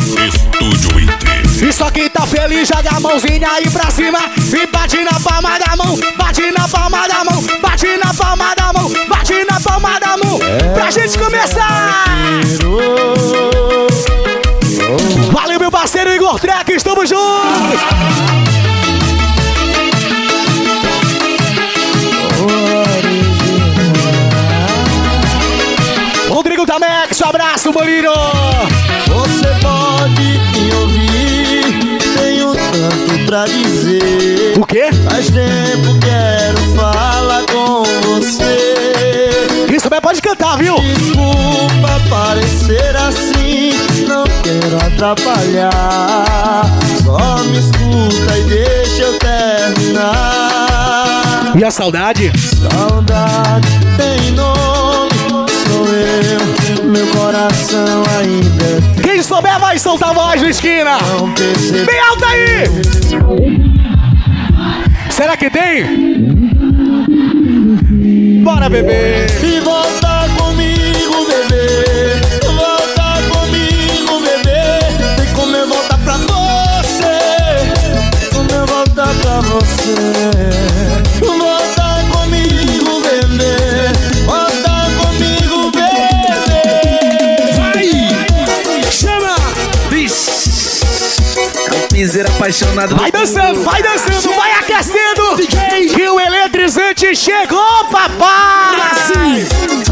Estúdio IT. E só quem tá feliz joga a mãozinha aí pra cima e bate na palma da mão, bate na palma da mão, bate na palma da mão, bate na palma da mão, pra gente começar! Valeu, meu parceiro Igor Trek, estamos juntos! Rodrigo Tamex, um abraço, Molino! Você pode me ouvir, tenho tanto pra dizer. O quê? Faz tempo quero falar com você. Isso também pode cantar, viu? Desculpa parecer assim, não quero atrapalhar. Só me escuta e deixa eu terminar. E a saudade? Saudade tem nome, sou eu, meu coração ainda. Quem souber vai soltar a voz na esquina. Não percebeu. Bem alto aí! Será que tem? Bora, bebê! E volta comigo, bebê. Volta comigo, bebê. Tem como eu voltar pra você. Como eu voltar pra você. Volta comigo, bebê. Volta comigo, bebê. Vai! Chama! Piseira apaixonado. Vai dançando, vai aquecendo! Que o eletrizante chegou, papai!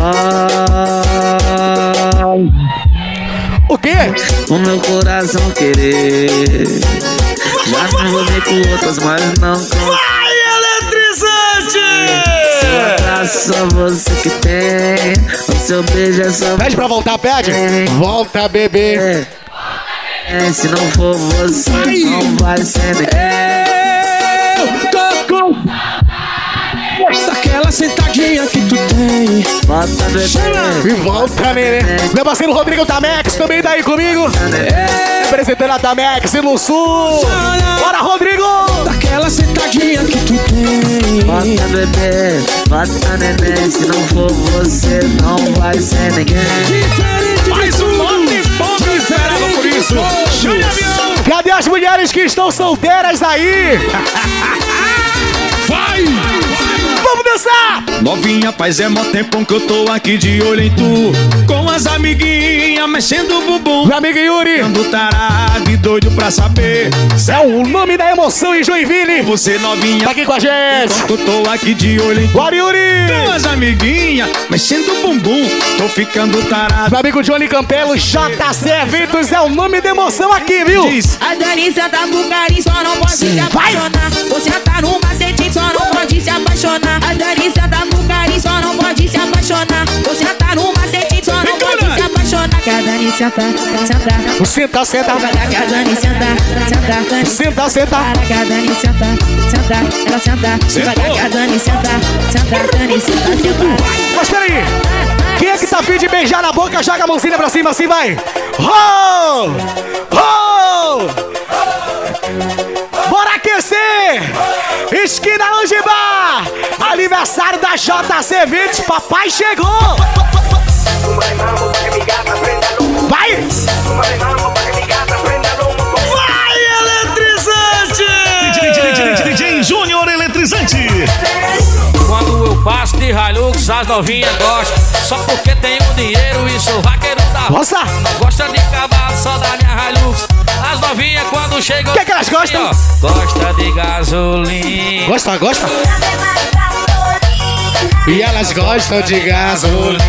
O quê? O meu coração querer. Já me envolvi com outras, mas não com. Vai, eletrizante! Seu abraço só você que tem. O seu beijo é só. Pede pra voltar, pede! Volta, bebê! Se não for você, não vai ser ninguém. Eu tô com Daquela sentadinha que tu tem. Volta, bebê. e volta, nenê! Meu parceiro Rodrigo Tamex também tá aí comigo! Representando a Tamex no Sul! Bora, Rodrigo! Daquela sentadinha que tu tem. Volta, bebê. Volta, neném. Se não for você, não vai ser ninguém. Mais um nome bom que esperava por isso! Chame avião! Cadê as mulheres que estão solteiras aí? Vai! Vamos dançar! Novinha, faz mó tempão que eu tô aqui de olho em tu. Com as amiguinhas, mexendo o bumbum. Meu amigo Yuri! Ando tarado e doido pra saber. É o nome da emoção em Joinville! Você novinha, Tá aqui com a gente! enquanto eu tô aqui de olho em tu. Bora, Yuri! Com as amiguinhas, mexendo o bumbum. Tô ficando tarado. Meu amigo Johnny Campelo, JC Eventos é o nome da emoção aqui, viu? Diz, A Danissa tá com carinho, só não pode se apaixonar. Você tá no macetinho, só não pode se apaixonar. A Danissa tá com carinho, só não pode se apaixonar. Você tá no macetinho, só não pode se apaixonar. Que a Danissa tá, senta. Senta, senta. Devagar que a Danissa tá, Senta, senta. Para que a Danissa tá, senta. Ela senta. Devagar que a Danissa tá, senta. Danissa tá, senta. Mas peraí! Quem é que tá afim de beijar na boca? Joga a mãozinha pra cima assim, vai! Oh! Oh! Bora aquecer! Esquina Angie Bar! Aniversário da JC Eventos, papai chegou! Vai! Vai, eletrizante! DJ Júnior Eletrizante. Quando eu passo de Hilux, as novinhas gostam. Só porque tenho dinheiro e sou vaqueiro da rua. Nossa! Não gosta de cavalo, só da minha Hilux. As novinhas quando chegam. O que elas gostam? Gosta de gasolina. Gosta, gosta? E elas gostam de gasolina.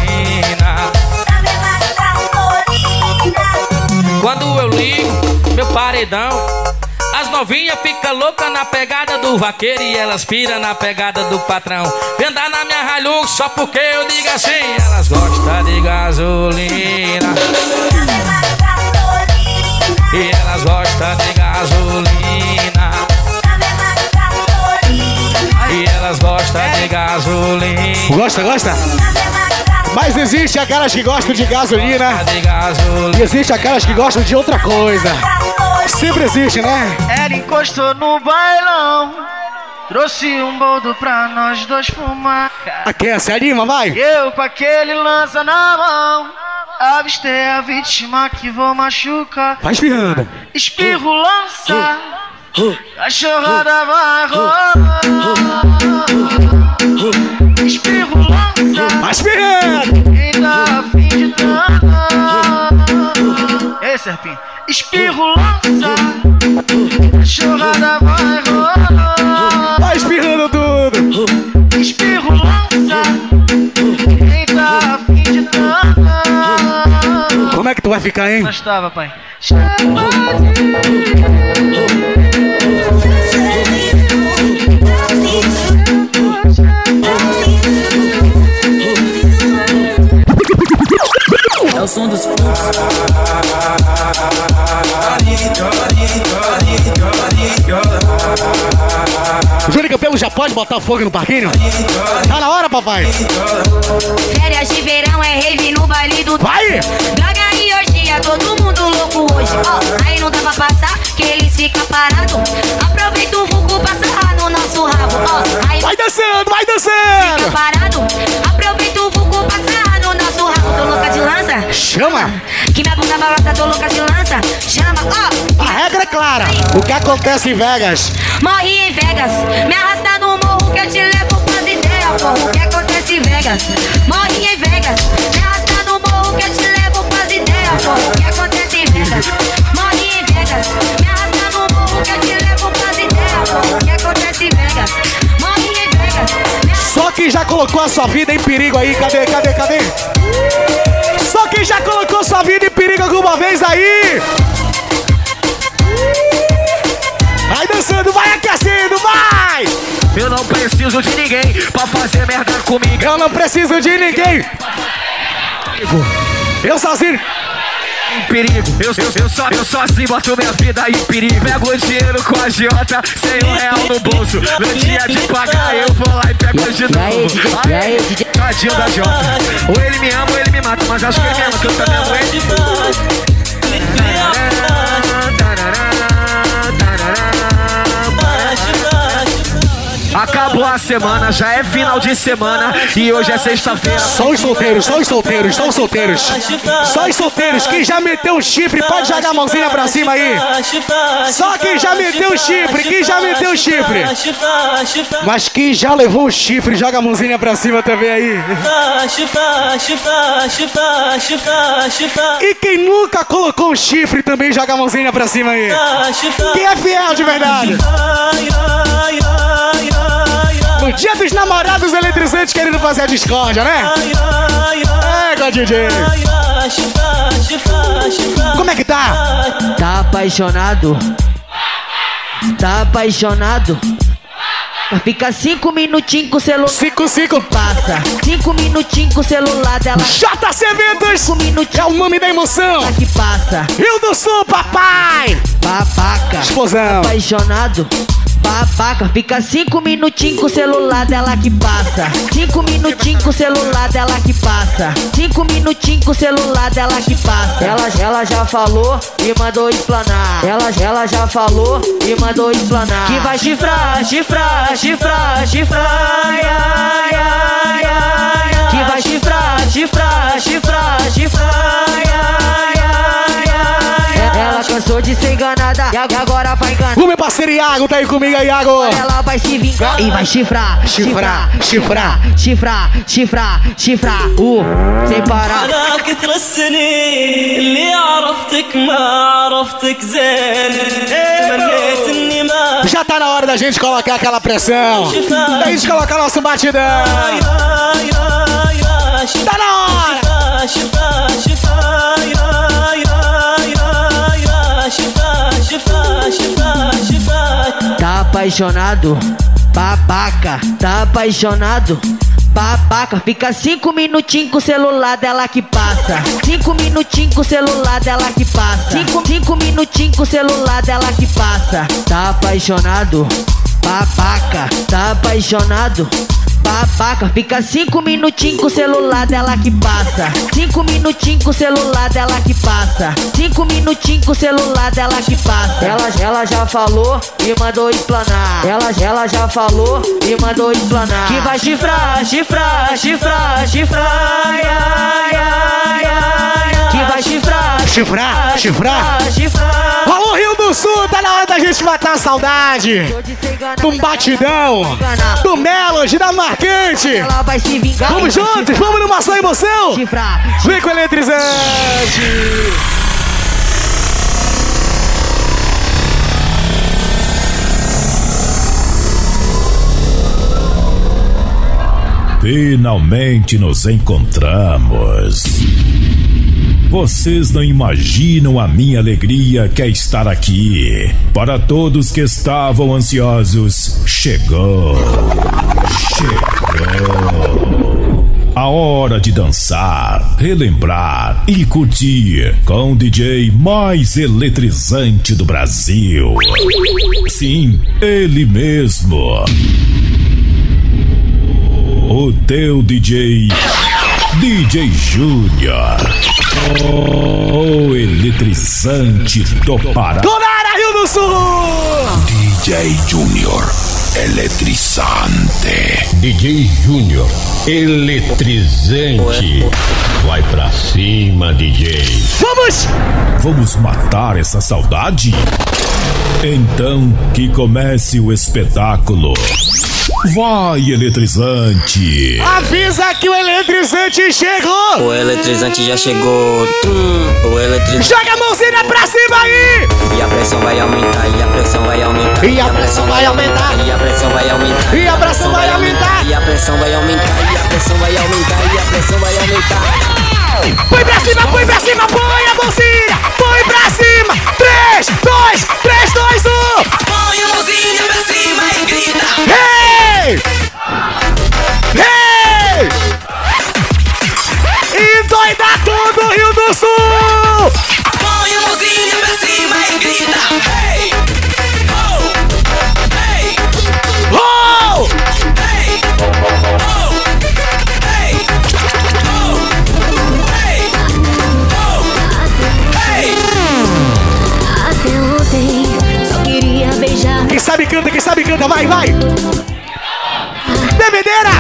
Quando eu ligo meu paredão, as novinhas ficam loucas na pegada do vaqueiro e elas piram na pegada do patrão. Vem andar na minha Hilux só porque eu digo assim. Elas gostam de gasolina. E elas gostam de gasolina. E elas gostam de gasolina. Gosta, gosta? Mas existe aquelas que gostam de gasolina De gasolina. e existe aquelas que gostam de outra coisa. Sempre existe, né? Ela encostou no bailão, trouxe um boldo pra nós dois fumar. Aquece, anima, vai! Eu com aquele lança na mão, Avistei a vítima que vou machucar. Vai espirrando. Espirro lança, cachorrada vai rolar. Espirro lança, Vai espirrando. quem tá a fim de transar. Ei, Serpinho. Espirro lança, cachorrada vai rolar. Vai espirrando tudo. Espirro lança, quem tá a fim de transar. Como é que tu vai ficar, hein? Gostava, pai. É o som dos frutos. O Júnior Campelo já pode botar fogo no parquinho? Tá na hora, papai. Férias de verão é rave no baile do... Vai! Droga e orgia, todo mundo louco hoje. Ó, aí não dá pra passar, que eles ficam parados. Aproveita o vulco pra sarrar no nosso rabo. Ó, aí Vai dançando, vai fica dançando! parado. Aproveita o vulco pra sarrar no nosso rabo. Tô louca de lança. Chama! Que minha bunda balança, tô louca de lança. Chama, ó. A regra é clara. O que acontece em Vegas? Morri em Vegas, me arrasta no morro que eu te levo pras ideias, porra. O que acontece em Vegas? Morri em Vegas, me arrasta no morro que eu te levo pras ideias, porra. O que acontece em Vegas? Morri em Vegas, me arrasta no morro que eu te levo pras ideias, porra. O que acontece em Vegas? Morri em Vegas. Só quem já colocou a sua vida em perigo aí. Cadê? Só quem já colocou sua vida em perigo alguma vez aí. Vai dançando, vai aquecendo, vai! Eu não preciso de ninguém pra fazer merda comigo. Eu não preciso de ninguém. Eu sozinho. Em perigo, eu sozinho boto minha vida em perigo. Pego o dinheiro com a Jota, sem R$1 no bolso. No dia de pagar eu vou lá e pego de novo. Tadinho da Jota. Ou ele me ama ou ele me mata, mas acho que ele me ama, que eu também amo ele. Acabou a semana, já é final de semana e hoje é sexta-feira. Só os solteiros. Só os solteiros. Quem já meteu o chifre, pode jogar a mãozinha pra cima aí. Só quem já meteu o chifre, Mas quem já levou o chifre, joga a mãozinha pra cima também aí. E quem nunca colocou um chifre, também joga a mãozinha pra cima aí. Quem é fiel de verdade? No dia dos namorados eletrizantes querendo fazer a discórdia, né? É, DJ. Como é que tá? Tá apaixonado? Fica 5 minutinhos com o celular. 5. Passa 5 minutinhos com o celular dela. JC Eventos 5 minutinhos é o nome da emoção. que passa. Rio do Sul, papai. Babaca. Explosão. Apaixonado. Babaca, fica 5 minutinhos com o celular dela que passa. 5 minutinhos com o celular dela que passa. 5 minutinhos com o celular dela que passa. Ela já falou e mandou explanar. Ela já falou e mandou explanar. Que vai chifrar. Que vai chifrar. Ela cansou de ser enganada e agora vai enganar. O meu parceiro Iago tá aí comigo aí, Iago. Ela vai se vingar e vai chifrar. Sem parar. على كثر السنين اللي عرفتك ما عرفتك زين تمنيت اني ما Já tá na hora da gente colocar aquela pressão. Da gente colocar nosso batidão. Tá na hora. Tá apaixonado? Babaca. Tá apaixonado? Babaca, fica 5 minutinhos com o celular dela que passa. 5 minutinhos com o celular dela que passa. 5 minutinhos com o celular dela que passa. Tá apaixonado? Babaca. Tá apaixonado? Babaca, fica 5 minutinhos com o celular dela que passa. 5 minutinhos com o celular dela que passa. 5 minutinhos com o celular dela que passa. Ela já falou e mandou explanar. Ela já falou e mandou explanar. Que vai chifrar, chifrar, chifrar, chifrar. Que vai chifrar, chifrar, chifrar, chifrar. Alô, Rio do Sul, tá na hora da gente matar a saudade do batidão, do Melody, da Marcante. Ela vai se vingar. Vamos juntos, vamos numa só emoção. Chifrar. Vem com o eletrizante. Finalmente nos encontramos. Vocês não imaginam a minha alegria que é estar aqui. Para todos que estavam ansiosos, chegou. A hora de dançar, relembrar e curtir com o DJ mais eletrizante do Brasil. Sim, ele mesmo. O teu DJ Júnior. O eletrizante do Pará. Tonara, Rio do Sul. DJ Júnior, eletrizante. DJ Júnior, eletrizante. Vai pra cima, DJ. Vamos matar essa saudade? Então que comece o espetáculo. Vai, eletrizante! Avisa que o eletrizante chegou! O eletrizante já chegou. O eletrizante. Joga a mãozinha pra cima aí! E a pressão vai aumentar, e a pressão vai aumentar. E a pressão vai aumentar. E a pressão vai aumentar. E a pressão vai aumentar. E a pressão vai aumentar. E a pressão vai aumentar. E a pressão vai aumentar. Põe pra cima, põe pra cima, põe a mãozinha! Põe pra cima! 3, 2, 3, 2, 1! Põe a mãozinha pra cima e grita. Hey! Hey! E doida tudo, Rio do Sul! Põe a mãozinha pra cima e grita. Hey! Oh! Hey! Oh! Hey! Oh! Hey! Oh! Hey! Oh! Hey! Até ontem só queria beijar. Quem sabe canta, vai, vai! Bebedeira!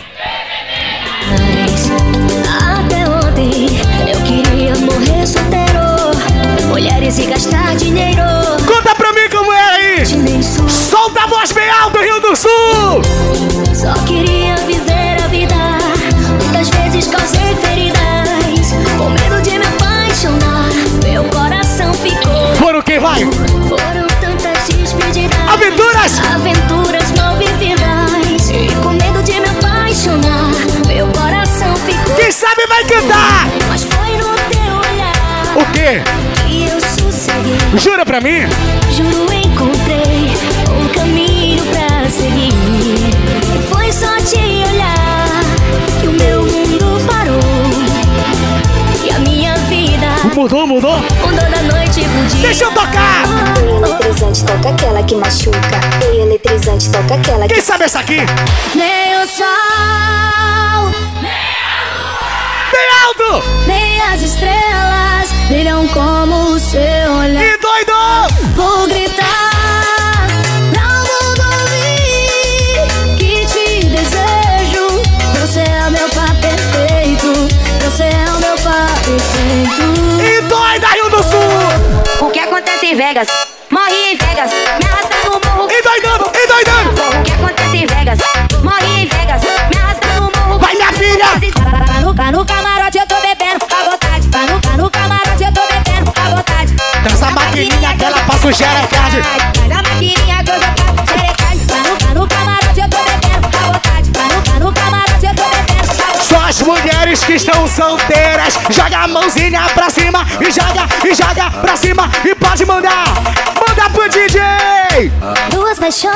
Mas até ontem eu queria morrer solteiro, mulheres e gastar dinheiro. Conta pra mim como é aí! Solta a voz bem alto, Rio do Sul! Só queria viver a vida, muitas vezes causei feridas, com medo de me apaixonar, meu coração ficou. Foram quem vai? Foram tantas despedidas, aventuras mal vividas, e com medo de me apaixonar, meu coração ficou. Quem sabe vai cantar! Mas foi no teu olhar O quê? que eu sosseguei. Jura pra mim? Juro, encontrei um caminho pra seguir. E foi só te olhar que o meu mundo parou. E a minha vida Mudou? mudou da noite pro dia. Deixa eu tocar! O eletrizante toca aquela que machuca. O eletrizante toca aquela que... Quem sabe essa aqui? Nem o sol, Bem alto! nem as estrelas brilham como o seu olhar. E doido! Vou gritar pra o mundo ouvir que te desejo. Você é meu par perfeito. Você é o meu par perfeito. E doida, Rio do Sul! O que acontece em Vegas? Morri em Vegas, me arrasta no morro. E doidando! E doidando! O que acontece em Vegas? Morri em Vegas, me arrasta no morro. Vai, minha filha! Tá no camarote, eu tô bebendo à vontade. Tá no camarote, eu tô bebendo à vontade. Traz a maquininha que ela passa o xerecard. Traz a maquininha que eu já faço xerecard. Tá no camarote, eu tô bebendo à vontade. Tá no camarote, eu tô bebendo à vontade. Só as mulheres que estão solteiras, joga a mãozinha pra cima e joga pra cima e pode mandar! Manda pro DJ! Duas paixões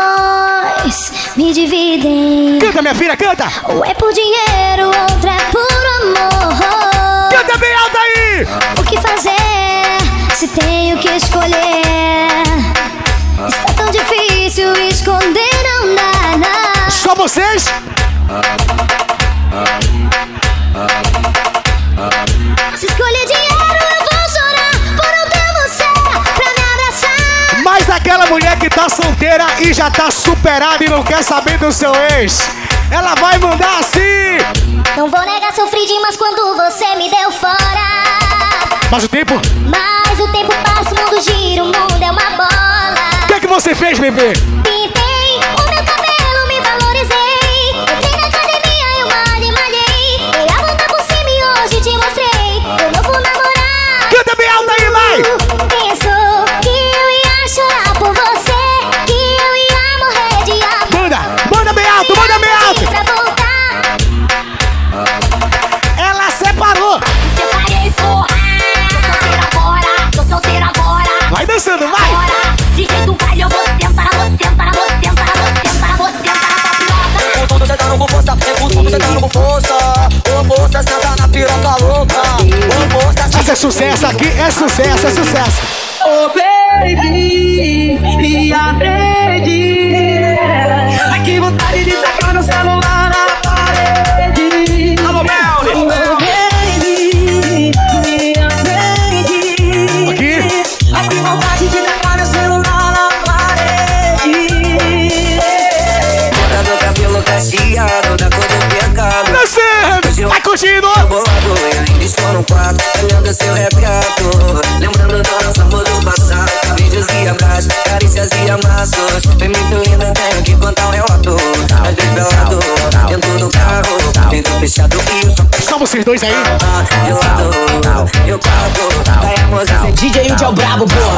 me dividem. Canta, minha filha, canta! Um é por dinheiro, outro é por amor. Canta bem alto aí! O que fazer se tenho que escolher? Está tão difícil esconder, não dá. Só vocês? Se escolher dinheiro, eu vou chorar por não ter você pra me abraçar. Mas aquela mulher que tá solteira e já tá superada e não quer saber do seu ex, ela vai mandar assim. Não vou negar, sofri demais quando você me deu fora. Mas o tempo passa, o mundo gira, o mundo é uma bola. O que você fez, bebê? Pintei o meu cabelo, me valorizei. Entrei na academia, eu malhei. Dei a volta por cima e hoje te mostrei o novo namorado. Canta bem alto aí, vai! Pensou que eu ia chorar por você, que eu ia morrer de amor. Manda bem alto, manda bem alto! Pra voltar. Ela separou! Separei, porra. Tô solteira agora. Vai dançando, vai! De jeito baile eu vou sentar, vou sentar, vou sentar, vou sentar, vou sentar na piroca. Tô sentando com força, tô sentando com força. Ô moça, senta na piroca louca. Ô moça, isso é sucesso aqui, é sucesso, é sucesso. Oh baby, me aprende. Ai que vontade de tacar no celular na parede. Alô, Melly! Oh baby, me aprende. Aqui. Ai que vontade de tacar no celular na parede. Botando o cabelo cacheado da cor do pecado. Dançando, vai curtindo. Bolado, eu ainda estou no quarto, olhando seu retrato. Lembrando do nosso amor do passado. Beijos e abraços, carícias e amassos. Vem muito linda, tenho que contar um relato. Às vezes pelado, dentro do carro. Dentro fechado e o som. Só vocês dois aí. De lado, eu pago. Vai a moça, esse DJ Índio é o brabo, porra.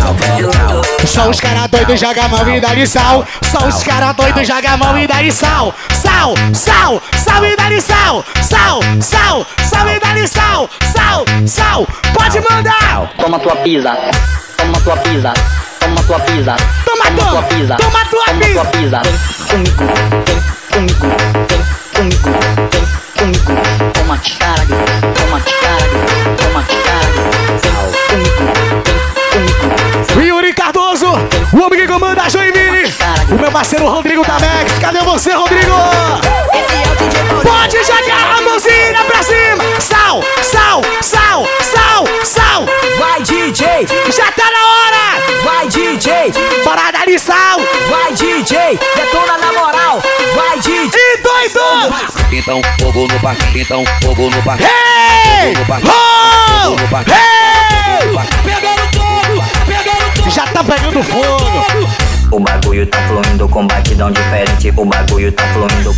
Só os caras doidos jogam a mão e dá-lhe sal. Só os caras doidos jogam a mão e dá-lhe sal. Sal, sal, sal e dá-lhe sal. Sal, sal, sal e dá-lhe sal. Sal, sal, pode mandar. Toma tua pizza, toma tua pizza, toma tua pizza, toma tua pizza, toma tua pizza. Vem comigo, vem comigo, vem comigo. Toma caralho, toma caralho, toma caralho. Vem comigo, vem comigo. Yuri Cardoso, o homem que comanda a Joinville. O meu parceiro Rodrigo Tamex. Cadê você, Rodrigo? Pode jogar a mãozinha pra cima. Sal, sal, sal, sal, sal. Vai, DJ. Já tá na hora. Vai, DJ. Parada de sal. Vai, DJ. Detona na moral. Vai, DJ. E doido. Então fogo no parque, então fogo no parque. Hey! Oh! Hey! Pegando fogo, pegando fogo. Já tá pegando fogo. O bagulho tá fluindo com batidão diferente. O bagulho tá fluindo.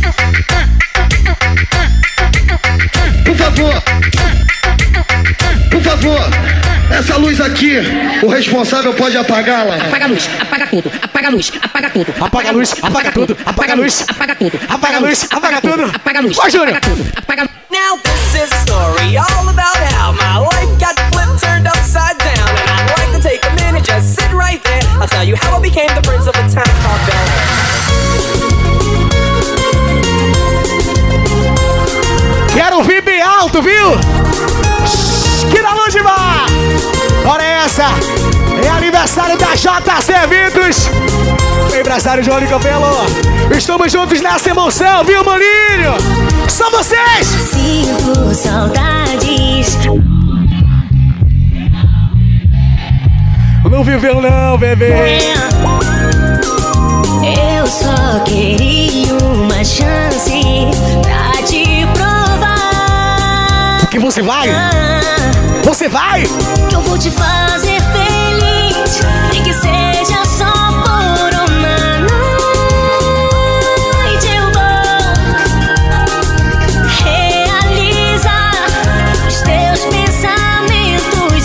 Por favor, essa luz aqui, o responsável pode apagá-la. Apaga a luz, apaga tudo, apaga a luz, apaga tudo. Apaga a luz, apaga tudo, apaga a luz, apaga tudo. apaga a luz, apaga tudo. Apaga a luz, vai, Júnior. apaga tudo, apaga. Now this is a story all about how my life got flipped, turned upside down. And I'd like to take a minute, just sit right there. I'll tell you how I became the prince of a town called Bel Air. Quero ouvir bem alto, viu? Que na luz de bar. Olha essa. É aniversário da JC Eventos. Empresário Johnny Capelo. Estamos juntos nessa emoção, viu, maninho? Só vocês. Sinto saudades. Não viveu não, bebê. Eu só queria uma chance pra te provar. Que você vai? Você vai? Que eu vou te fazer feliz. E que seja só por uma noite. Eu vou realizar os teus pensamentos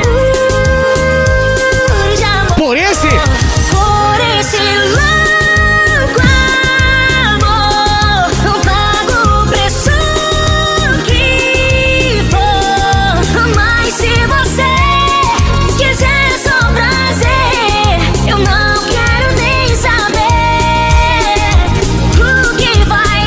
impuros de amor. Por esse? Por esse louco amor. Não pago o preço que for. Mas se você quiser só prazer, eu não quero nem saber o que vai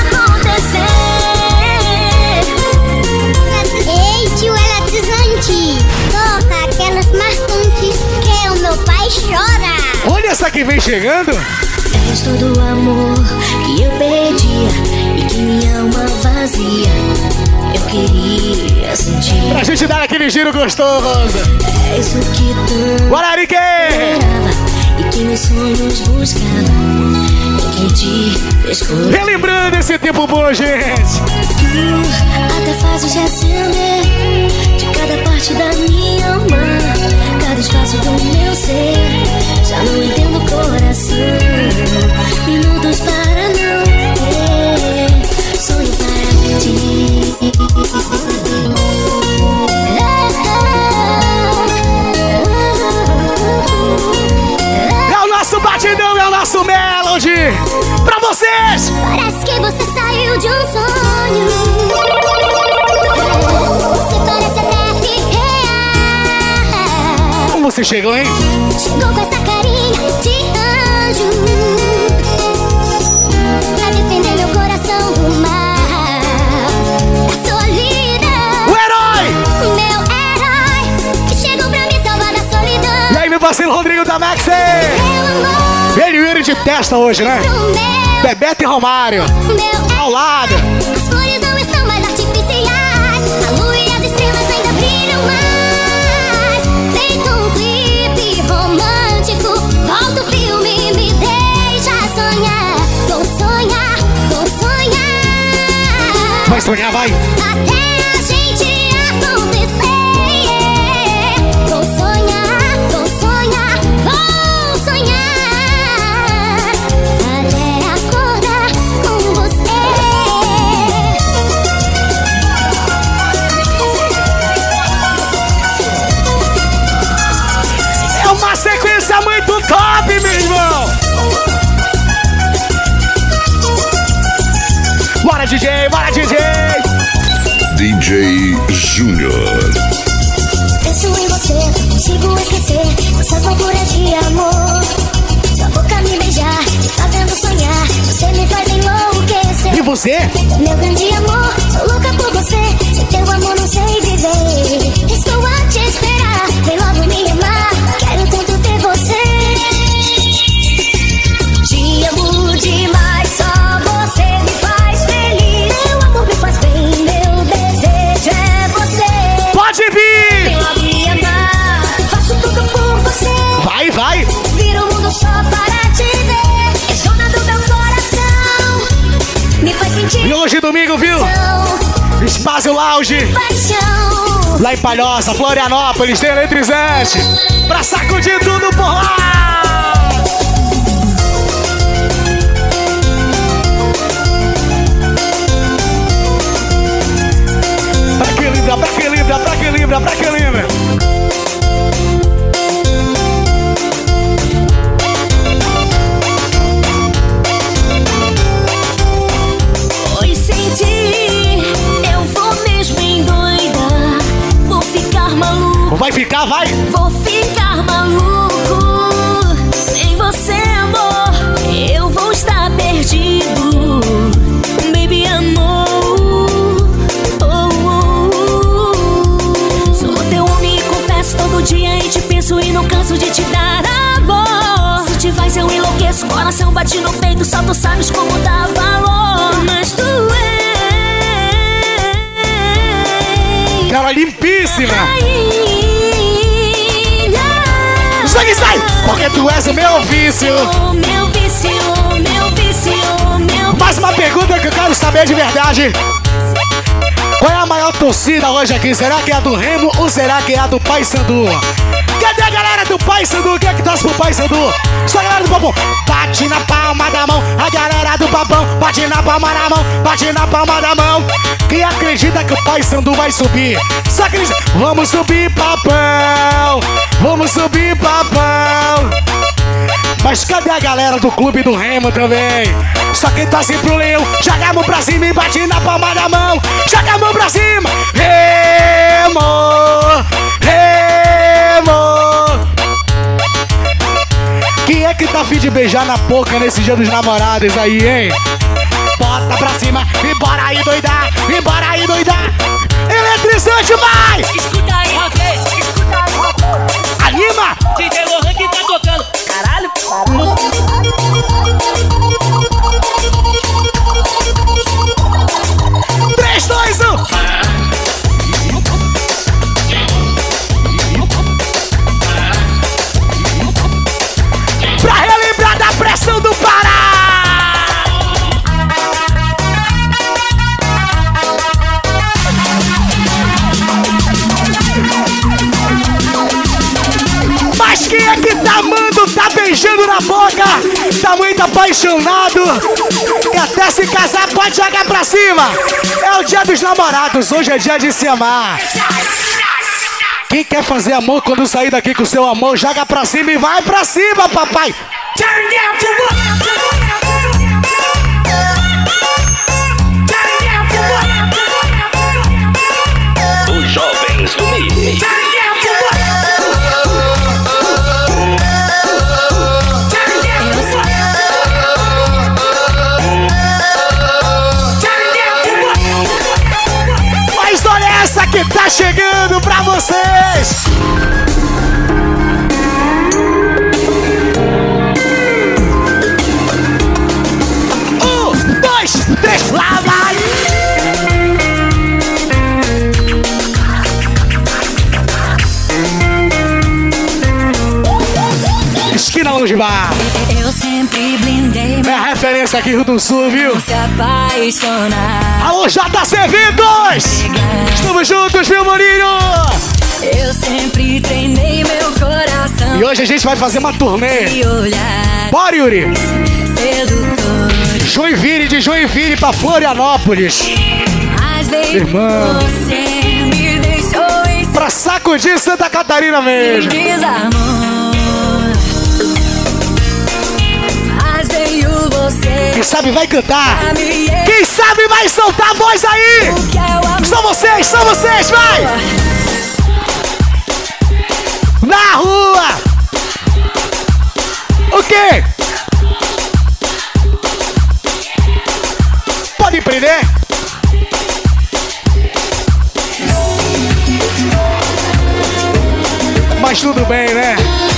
acontecer. Ei, tio eletrizante, toca aquelas marcantes que o meu pai chora. Olha essa que vem chegando. és todo o amor que eu perdia e que minha alma vazia eu queria sentir. Pra gente dar aquele giro gostoso. É isso que tanto Guararique! esperava e que meus sonhos buscava em quem te descobriu. Relembrando esse tempo bom, gente. Até fazes acender de cada parte da minha alma, cada espaço do meu ser. Já não entendo o coração, minutos para não ter sonho para ti. É o nosso batidão, é o nosso melody. Pra vocês! Parece que você saiu de um sonho. Você parece até real. Como você chegou, hein? Chegou com essa carinha de anjo pra defender meu coração do mal, da solidão. O herói! Meu herói que chegou pra me salvar da solidão. E aí, meu parceiro Rodrigo da Maxi! Ele de testa hoje, né? Bebeto e Romário. Ao lado. As flores não estão mais artificiais, a lua e as estrelas ainda brilham mais. Feito um clipe romântico, volta o filme e me deixa sonhar. Vou sonhar, vou sonhar. Vai sonhar, vai. Até a gente acontecer. Vou sonhar, vou sonhar, vou sonhar. Até acordar com você. É uma sequência muito top, meu irmão! Bora, DJ! Bora, DJ! DJ Júnior. Penso em você, consigo esquecer nossas loucuras de amor. Sua boca me beijar, me fazendo sonhar. Você me faz enlouquecer. E você? Meu grande amor, sou louca por você. Sem teu amor não sei viver. Estou a te esperar, vem logo me amar. Quero tanto ter você. Te amo demais, só você me faz feliz. Meu amor me faz bem, meu desejo é você. Pode vir! Vem logo me amar, faço tudo por você. Vai, vai! Viro o mundo só para te ver. És dona do meu coração. Me faz sentir. E hoje domingo, viu? Espaço Lounge. Paixão. Lá em Palhoça, Florianópolis, tem eletrizante. Pra sacudir tudo por lá. Pra que lembra, pra que lembra, pra que lembra, pra que lembra. Oi, senti, eu vou mesmo endoidar. Vou ficar maluco. Vai ficar, vai? Vou ficar maluco. Sem você, amor, eu vou estar perdido. Baby, amor. Sou teu homem e confesso todo dia e te penso e não canso de te dar amor. Se te vais eu enlouqueço, coração bate no peito, só tu sabes como dá valor. Mas tu és Cara limpíssima. Sangue sai, porque tu és o meu vício. meu vício, meu vício, meu. Mais uma pergunta que eu quero saber de verdade. Qual é a maior torcida hoje aqui? Será que é a do Remo ou será que é a do Paysandu? Cadê a galera do Paysandu? Quem é que torce pro Paysandu? Só a galera do Babão. Bate na palma da mão. A galera do Babão. Bate na palma da mão. Bate na palma da mão. Quem acredita que o Paysandu vai subir? Só acredita. Vamos subir, papão. Vamos subir, papão. Mas cadê a galera do clube do Remo também? Só quem torce pro Leão. Joga a mão pra cima e bate na palma da mão. Joga a mão pra cima. Remo, Remo. Quem é que tá a fim de beijar na boca nesse dia dos namorados aí, hein? Bota pra cima e bora aí doidar. E bora aí doidar. Eletrizante, vai! Escuta aí, Rafael. Escuta aí, Rafael. Anima! DJ Lohan que tá tocando. Caralho. Mas quem é que tá amando, tá beijando na boca, tá muito apaixonado e até se casar pode jogar pra cima. É o dia dos namorados, hoje é dia de se amar. Quem quer fazer amor quando sair daqui com o seu amor, joga pra cima e vai pra cima, papai. Os jovens do Mix. Mas olha essa que tá chegando pra vocês. 1, 2, 3, lá vai! Esquina Longe Bar. Eu sempre blindei. É a referência aqui Rio do Sul, viu? Se apaixonar. Alô, JC Vindos! Estamos juntos, viu, Mourinho? Eu sempre treinei meu coração. E hoje a gente vai fazer uma turnê. Bora, Yuri! Joinville, de Joinville pra Florianópolis. Irmão. Você me deixou pra sacudir Santa Catarina mesmo. Mas veio você. Quem sabe vai cantar. Quem sabe vai soltar a voz aí. São vocês, vai! Na rua! O quê? Pode prender? Mas tudo bem, né?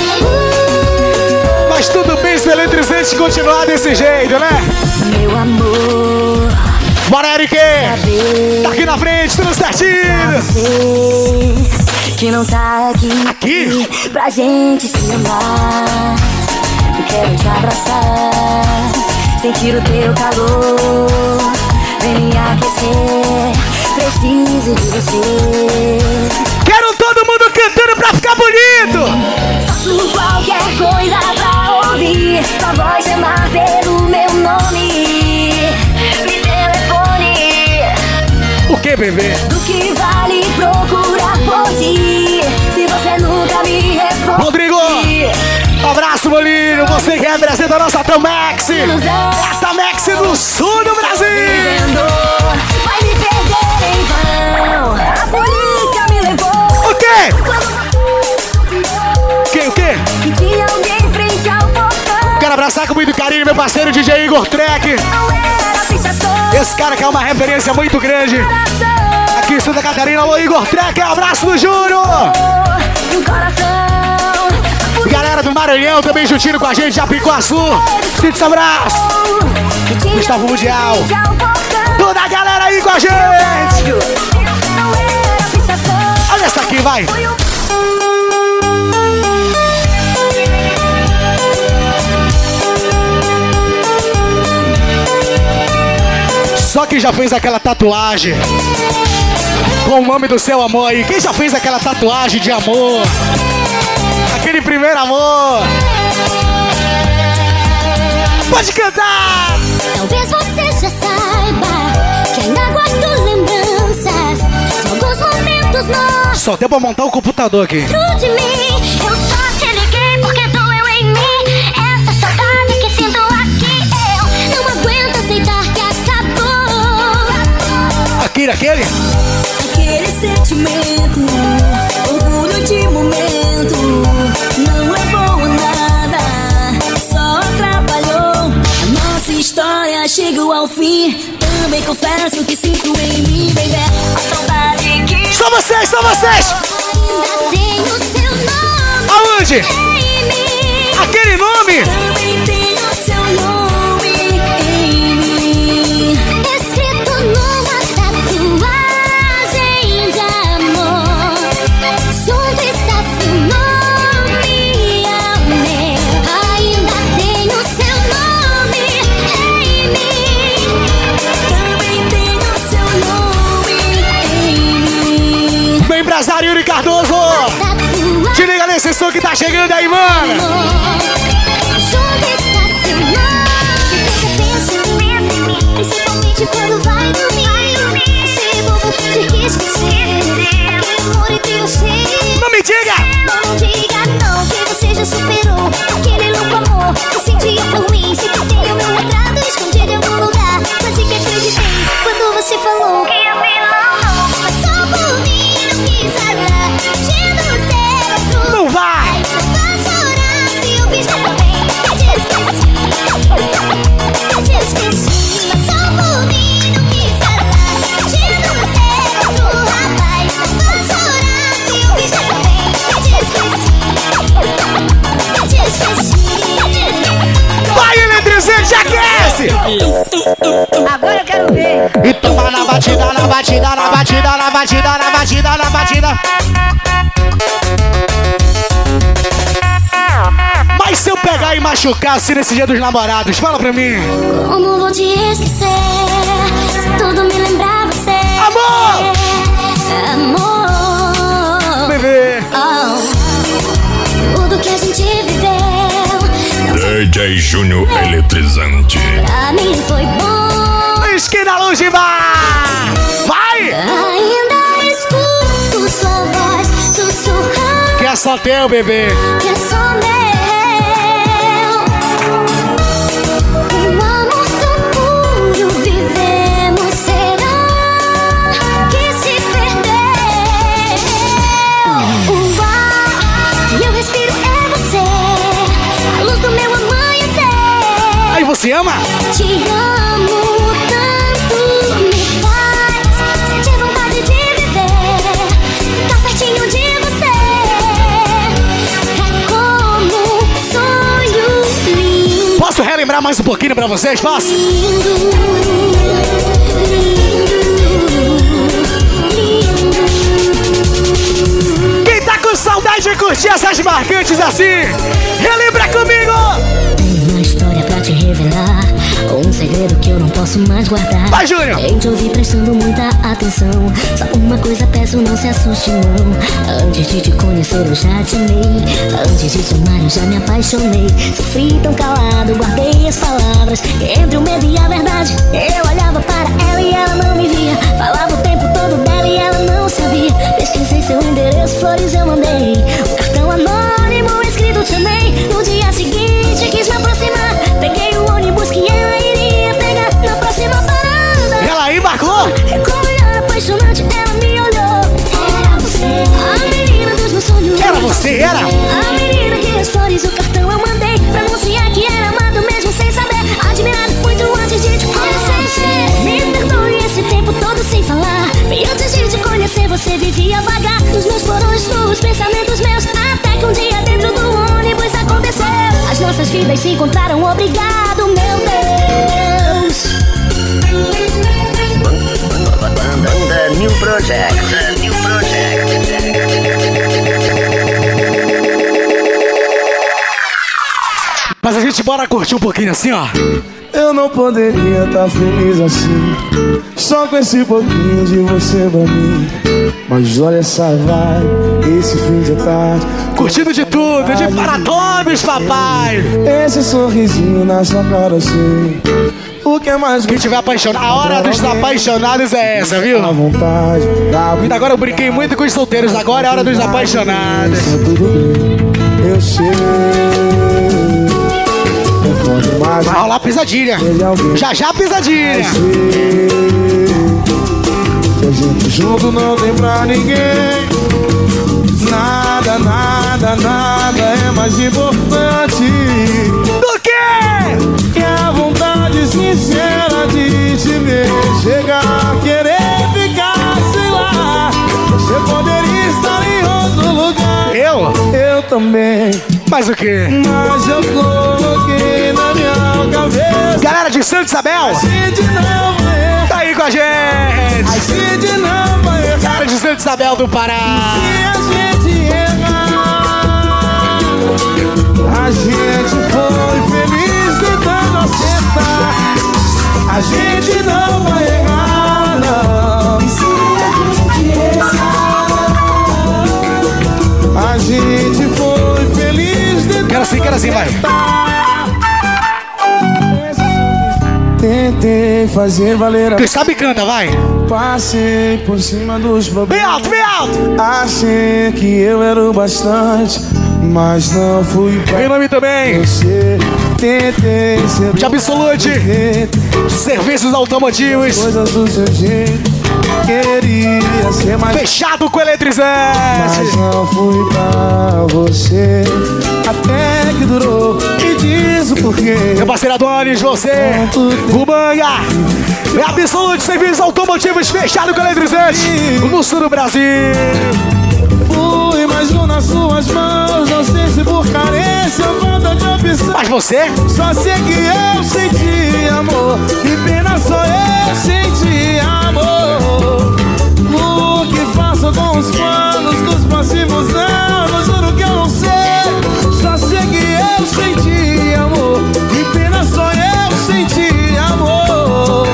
Mas tudo bem se o eletrizante continuar desse jeito, né? Meu amor. Bora, Eric! Tá aqui na frente, tudo certinho! Que não tá aqui pra gente se amar. Eu quero te abraçar, sentir o teu calor. Vem me aquecer, preciso de você. Quero todo mundo cantando pra ficar bonito! Faço qualquer coisa pra ouvir tua voz chamar pelo meu nome. Me telefone. O que, bebê? Do que vale procurar por ti se você nunca me responde? Rodrigo! Abraço, Molino! Você que representa a nossa Tamex! É a Tamex do sul do Brasil! Vai me perder em vão. A polícia me levou. O quê? O quê? Que tinha alguém frente ao portão. Quero abraçar com muito carinho meu parceiro DJ Igor Trek. Esse cara que é uma referência muito grande aqui em Santa Catarina. Alô, Igor Trek, abraço do Júnior. Galera do Maranhão também juntinho com a gente, Japicó-Açu. Sinta esse abraço. Gustavo Mundial. Toda a galera aí com a gente. Olha essa aqui, vai. Só quem já fez aquela tatuagem com o nome do seu amor aí. Quem já fez aquela tatuagem de amor? Aquele primeiro amor. Pode cantar! Talvez você já saiba que ainda guardo lembranças de alguns momentos nossos. Só deu pra montar o computador aqui. Dentro de mim, eu só te liguei porque doeu em mim. Essa saudade que sinto aqui, eu não aguento aceitar que acabou. Aquele? Aquele sentimento, orgulho de momento, não levou a nada, só atrapalhou. A nossa história chegou ao fim. Também confesso que sinto em mim, baby, a saudade que... São vocês! Ainda tenho seu nome. Aonde? Em mim. Aquele nome? Também tenho seu nome em mim. Escrito numa tatuagem de amor. Junto está seu nome ao meu. Ainda tenho seu nome em mim. Também tenho seu nome em mim. Meu empresário Yuri Cardoso. Te liga nesse som que tá chegando. chegando aí, mano. Junto está seu nome. Pensa em mim, principalmente quando vai dormir. Esse bobo de que esquecer aquele amor entre você. Não me diga! Não diga não, que você já superou aquele louco amor que sentia por mim. Se que tem o meu retrato escondido em algum lugar, quase que acreditei quando você falou que ia me não. Mas só por mim não quis falar. Fingindo ser outro. Não vai! Mas eu vou chorar se eu fiz também. Eu te esqueci. Eu te esqueci. Mas só por mim não quis falar. Fingindo ser outro rapaz. Eu vou chorar se eu fiz também. Eu te esqueci. Eu te esqueci. Vai, eletrizante, aquece! Agora eu quero ver. E toma na batida, na batida, na batida, na batida, na batida, na batida. Mas se eu pegar e machucar assim nesse dia dos namorados, fala pra mim. Como vou te esquecer se tudo me lembrar você? Amor! Amor, Bebê! oh, tudo que a gente viveu DJ Júnior Eletrizante. pra mim foi bom. Esquina luz de bar! Vai! Ainda escuto sua voz sussurrar Que é só teu, bebê. que é só meu. Um amor tão puro vivemos, será que se perdeu? O ar que eu respiro é você, a luz do meu amanhecer. Aí você ama? Te amo tanto, me faz sentir vontade de viver, ficar pertinho de você. É como um sonho lindo. Posso relembrar mais um pouquinho pra vocês? Posso? Quem tá com saudade de curtir essas marcantes assim, relembra comigo! Tenho uma história pra te revelar, um segredo que eu não posso mais guardar. Vai, Júnior! Eu te ouvi prestando muita atenção. Só uma coisa peço, não se assuste não. Antes de te conhecer eu já te amei. Antes de te amar eu já me apaixonei. Sofri tão calado, guardei as palavras. Entre o medo e a verdade eu olhava para ela e ela não me via. Falava o tempo todo dela e ela não sabia. Pesquisei seu endereço, flores eu mandei. Um cartão anônimo escrito te amei. No dia seguinte quis me aproximar. Peguei o ônibus que ela iria pegar na próxima parada. Ela aí marcou? Com um olhar apaixonante ela me olhou. Era você, a menina dos meus sonhos. Era você, era? A menina que as flores e o cartão eu mandei pra anunciar que era amado mesmo sem saber. Admirado muito antes de te conhecer. Me perdoe esse tempo todo sem falar. Bem antes de te conhecer você vivia vagar nos meus porões, nos pensamentos meus. Até que um dia dentro do ônibus aconteceu. As nossas vidas se encontraram, obrigado meu Deus. Banda New Project. New Project. Mas a gente bora curtir um pouquinho assim, ó. Eu não poderia estar feliz assim, só com esse pouquinho de você pra mim. Mas olha essa vibe, esse fim de tarde, curtindo de tudo, de para todos, papai. Esse sorrisinho na sua cara, eu sei. O que é mais? Quem tiver apaixonado, a hora dos apaixonados é essa, viu? À vontade. Ainda agora eu brinquei muito com os solteiros, agora é a hora dos apaixonados. Eu sei. Vai rolar pisadinha. Já já pisadinha. Que a gente junto não tem pra ninguém. Nada, nada, nada é mais importante do que a vontade sincera de te ver. Chegar a querer ficar, sei lá. Você poderia estar em outro lugar. Eu também. Mas o quê? Mas eu coloquei na minha cabeça. Galera de Santa Isabel, tá aí com a gente. A gente não vai errar. Galera de Santa Isabel do Pará. Se a gente errar, a gente foi feliz tentando acertar. A gente não vai errar, não. E se a gente errar, a gente foi feliz. quero assim, vai. Tentei fazer valer a... Quem sabe canta, vai. Passei por cima dos problemas. Bem alto, bem alto. Achei que eu era o bastante, mas não fui pra Em nome também. você. Tentei ser de Absolute Serviços Automotivos. Coisas do seu jeito. Queria ser mais fechado com eletrizante, mas não fui pra você. Até que durou. Me diz o porquê. Meu parceiro Adonis, você Rubanga é Absolute Serviços Automotivos, fechado com eletrizante no sul do Brasil. Fui mais um nas suas mãos. Não sei se por carência ou falta de opção. Mas você? Só sei que eu senti amor. Que pena só eu senti amor. O que faço com os planos dos próximos anos? Juro que eu não sei. Só sei que eu senti amor. Que pena só eu senti amor.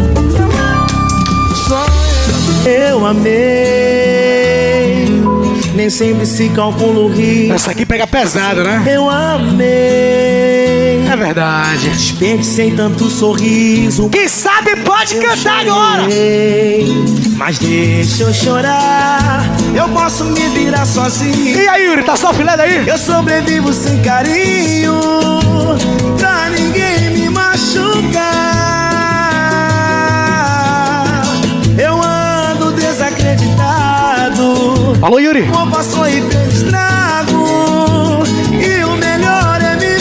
Só eu amei. Nem sempre se calcula o risco. Essa aqui pega pesado, né? Eu amei. É verdade. Desperdicei tanto sorriso. Quem sabe pode cantar agora. Mas deixa eu chorar. Eu posso me virar sozinho. E aí, Yuri, tá só filé daí? Eu sobrevivo sem carinho, pra ninguém me machucar. Eu ando desacreditado. Alô, Yuri. Uma passou e fez estrago. E o melhor é me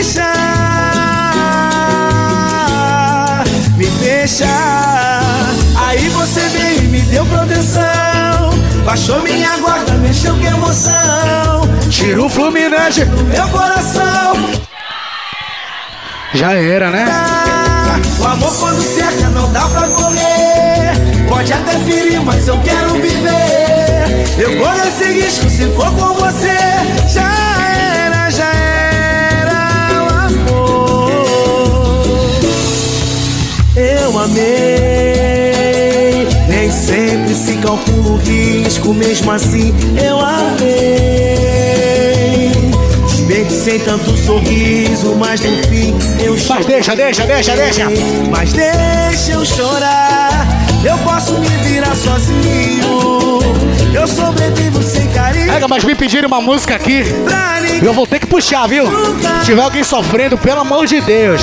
fechar. Me fechar. Aí você veio e me deu proteção. Baixou minha guarda, mexeu com emoção. Tirou o Fluminense do meu coração. Já era, né? O amor quando cerca não dá pra correr. Pode até ferir, mas eu quero viver. Eu vou nesse risco se for com você. Já era o amor. Eu amei. Nem sempre se calcula o risco, mesmo assim eu amei. Desperdicei tanto sorriso, mas no fim eu chorei. Mas deixa. Mas deixa eu chorar. Eu posso me virar sozinho. Eu sobrevivo sem carinho. Pega, mas me pediram uma música aqui. Eu vou ter que puxar, viu? Se tiver alguém sofrendo, pelo amor de Deus.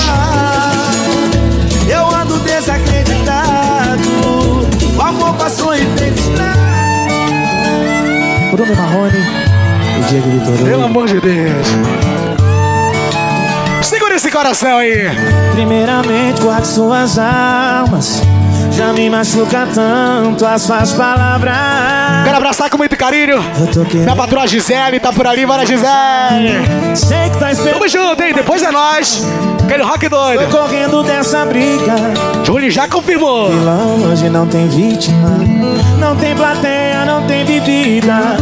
Eu ando desacreditado. O amor passou e fez estrago. Bruno Marrone e Diego Vitorino. Pelo amor de Deus. Segura esse coração aí. Primeiramente, guarde suas almas. Já me machuca tanto as suas palavras. Quero abraçar com muito carinho minha patroa Gisele, tá por ali, bora Gisele. Sei que tá esperando. Tamo junto, hein? Depois é nós. Aquele rock doido. Tô correndo dessa briga. Júlio já confirmou. Vilão hoje não tem vítima. Não tem plateia, não tem bebida.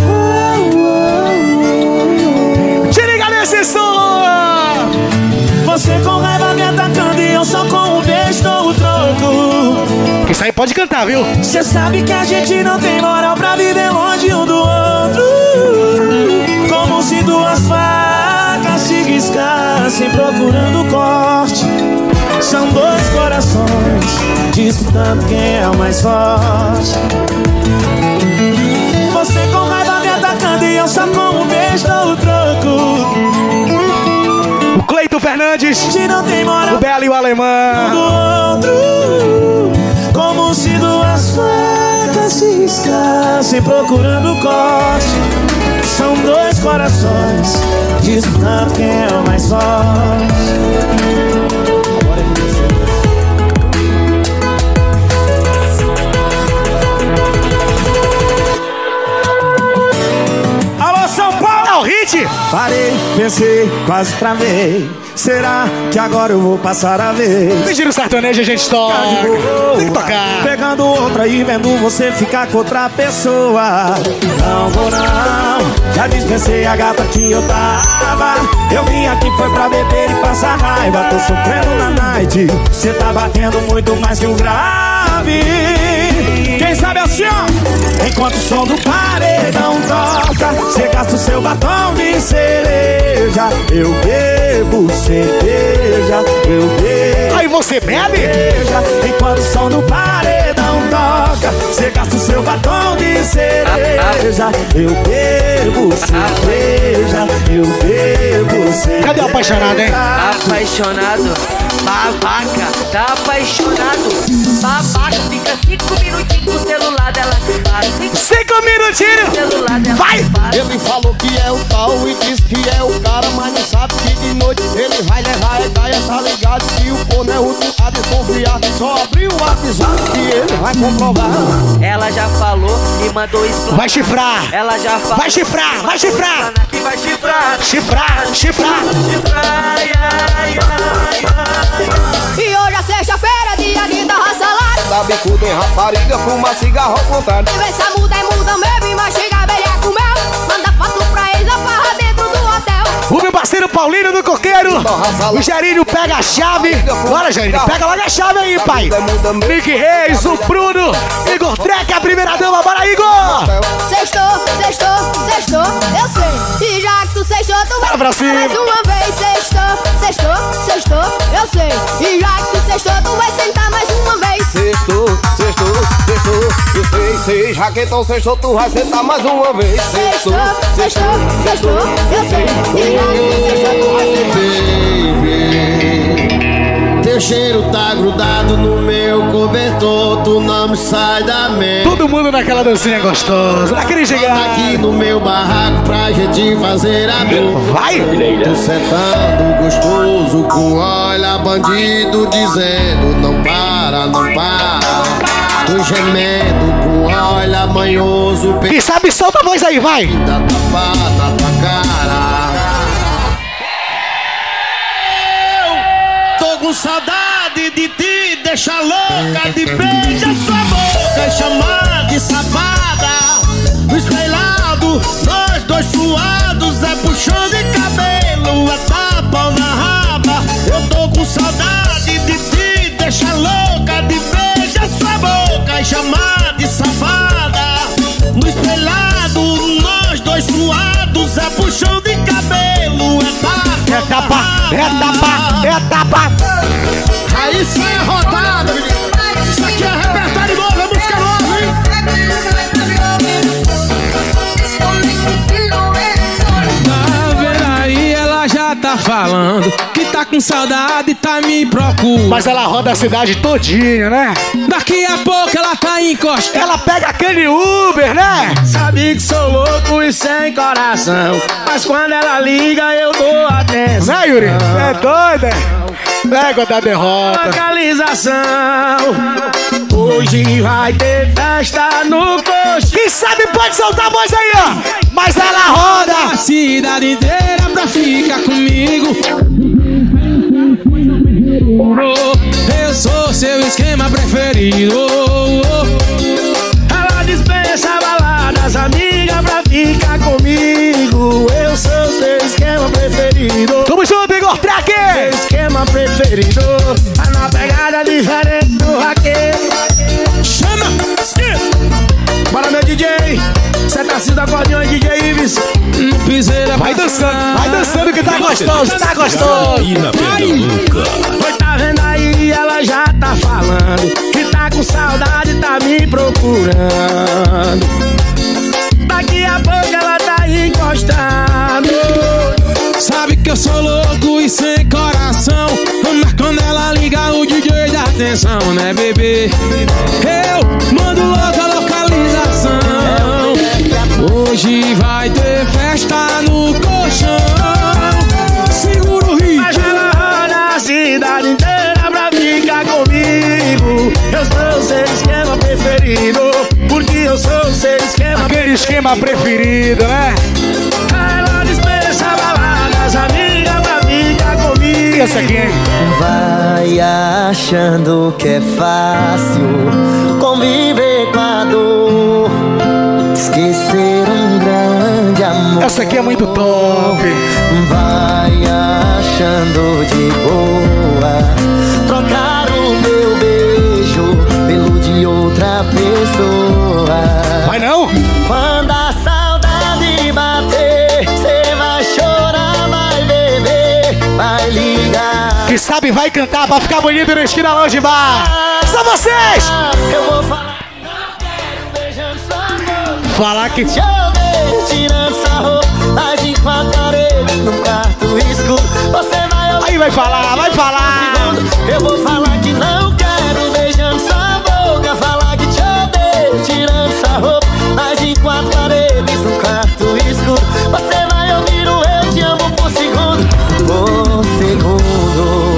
Te liga nesse som. Você com raiva me atacando e eu só com um beijo dou o troco. Isso aí pode cantar, viu? Cê sabe que a gente não tem moral pra viver longe um do outro. Como se duas facas se riscassem procurando corte. São dois corações disputando quem é o mais forte. Você com raiva me atacando e eu só com um beijo dou o troco. O Cleiton Fernandes, o Belo e o Alemão. Do outro, como se duas facas se riscassem procurando corte. São dois corações disputando quem é o mais forte. Alô, São Paulo! É o hit! Parei, pensei, quase travei. Será que agora eu vou passar a vez? Pediram sertanejo, a gente toca. Tem que tocar. Pegando outra e vendo você ficar com outra pessoa. Não vou não, já dispensei a gata que eu tava. Eu vim aqui foi pra beber e passar raiva. Tô sofrendo na night. Cê tá batendo muito mais que um grave. Quem sabe assim, ó. Enquanto o som do paredão toca, cê gasta o seu batom de cereja. eu bebo cerveja, eu bebo. Aí você bebe? Cerveja, enquanto o som do paredão toca, você gasta o seu batom de cereja. Eu bebo cerveja, eu bebo cerveja. Cadê o apaixonado, hein? Apaixonado, babaca, tá apaixonado. Babaca, fica 5 minutinhos com o celular dela que passa. 5 minutinhos! Vai! Ele falou que é o tal e diz que é o cara, mas não sabe que de noite ele vai levar a ideia, tá ligado? Que o corno é o a desconfiar. Só abriu o WhatsApp que ele vai comprovar. Ela já falou e mandou explanar. Vai chifrar! Ela já falou. Vai chifrar! Vai chifrar! Que vai chifrar! Chifrar! Chifrar! Chifrar! Ai, ai, ai, ai. E hoje é sexta-feira, dia de dar salário. Dá bicuda em rapariga, fuma cigarro ao contrário. E vê se a muda é muda mesmo e mastiga abelha com mel. Manda foto pra eles na farra dentro do hotel. O meu parceiro Paulinho do Coqueiro. O Gerinho pega a chave. Bora, Gerinho, pega logo a chave aí, pai. Nick Reis, o Bruno, Igor Trek, a primeira dama. Bora, Igor! Sextou, sextou, sextou, eu sei. E já que tu sextou, tu vai pra cima. mais uma vez. Sextou, sextou, sextou, eu sei. E já que tu sextou, tu vai sentar mais uma vez. Sextou, sextou, sextou, eu sei. Raquetão sextou, tu vai sentar mais uma vez. Sextou, sextou, sextou, eu sei. E já que tu sextou, tu vai sentar mais uma vez. Teu cheiro tá grudado no meu cobertor, tu não me sai da mente. Todo mundo naquela dancinha gostosa, naquele gigante. Aqui no meu barraco pra gente fazer amor. Vai! Tô sentando gostoso com olha bandido dizendo não para, não para. Tô gemendo com olha manhoso. Quem sabe solta a voz aí, vai! Dá tapa na tua cara. Com saudade de ti, deixa louca, de beija sua boca, chamar de safada. No espelhado, nós dois suados, é puxão de cabelo, é tapa na raba. Eu tô com saudade de ti, deixa louca, de beija sua boca, e chamar de safada. No espelhado, nós dois suados, é puxão de cabelo, é tapa. É tapa, é tapa, é tapa. Aí isso é rodada, menino. Isso aqui é repertório novo, é música nova, hein? Tá vendo aí, ela já tá falando que tá com saudade e tá me procurando. Mas ela roda a cidade todinha, né? Daqui a pouco ela tá encostada. Ela pega aquele Uber, né? Sabe que sou louco e sem coração, mas quando ela liga eu dou atenção. Né, Yuri? É doida? Égua da derrota. Localização. Hoje vai ter festa no coxo. Quem sabe pode soltar a voz aí, ó. Mas ela roda a cidade inteira pra ficar comigo. Eu sou seu esquema preferido. Ela dispensa baladas, amiga, pra ficar comigo. Eu sou seu esquema preferido. Tamo junto, Igor Trek! Seu esquema preferido. Tá na pegada diferente do raqueiro. Chama! Bora, meu DJ. Cê tá sendo acordeão aí, DJ Ives. Vai dançando que tá gostoso, tá gostoso. Oi, tá vendo aí, ela já tá falando que tá com saudade, tá me procurando. Daqui a pouco ela tá encostando. Sabe que eu sou louco e sem coração, mas quando ela liga o DJ dá atenção, né, bebê? Eu mando logo a localização. Hoje vai ter festa no colchão. Segura o ritmo. Mas ela roda a cidade inteira pra ficar comigo. Eu sou seu esquema preferido, porque eu sou seu esquema. Aquele esquema preferido, né? Ela dispensa baladas, amiga, pra ficar comigo. E essa aqui, hein? Vai achando que é fácil conviver com a dor, esquecer um grande amor. Essa aqui é muito top. Vai achando de boa trocar o meu beijo pelo de outra pessoa. Vai não? Quando a saudade bater, cê vai chorar, vai beber. que sabe vai cantar pra ficar bonito no Esquina Lounge Bar. Só vocês! Eu vou falar que não quero beijando sua boca. Falar que te odeio, tirando essa roupa, mais de 4 paredes, num quarto escuro. Você vai ouvir. Aí vai falar, vai falar. Eu vou falar que não quero beijando sua boca. Falar que te odeio, tirando essa roupa, mais de 4 paredes, num quarto escuro. Você vai ouvir o eu te amo por segundo. Por segundo.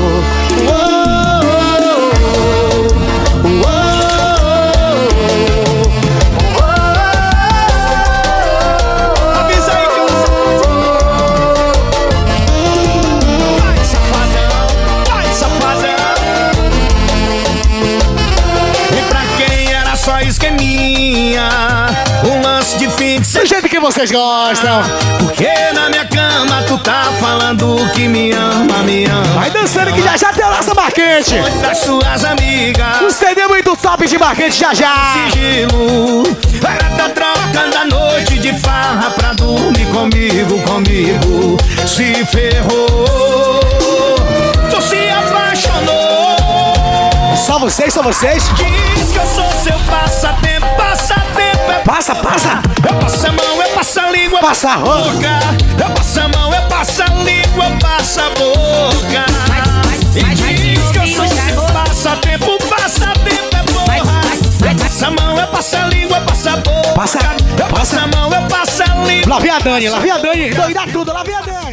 Do jeito que vocês gostam. Porque na minha cama tu tá falando que me ama, me ama. Vai dançando que já já tem a nossa Marquete. Das suas amigas. Um CD muito top de Marquete já já. Sigilo. Ela tá trocando a noite de farra pra dormir comigo, comigo. Se ferrou. Tu se apaixonou. Só vocês, só vocês. Diz que eu sou seu passatempo, passatempo. Passa, passa. Eu passo a mão, eu passo a língua, passa a boca. Eu passo a mão, eu passo a língua, eu passo a boca. E diz que eu sou seu passatempo, passatempo é porra. Eu passo a mão, eu passo a língua, eu passo a boca. Passa, eu passo a mão, eu passo a língua. Lá vem a Dani, doida tudo, lá vem a Dani.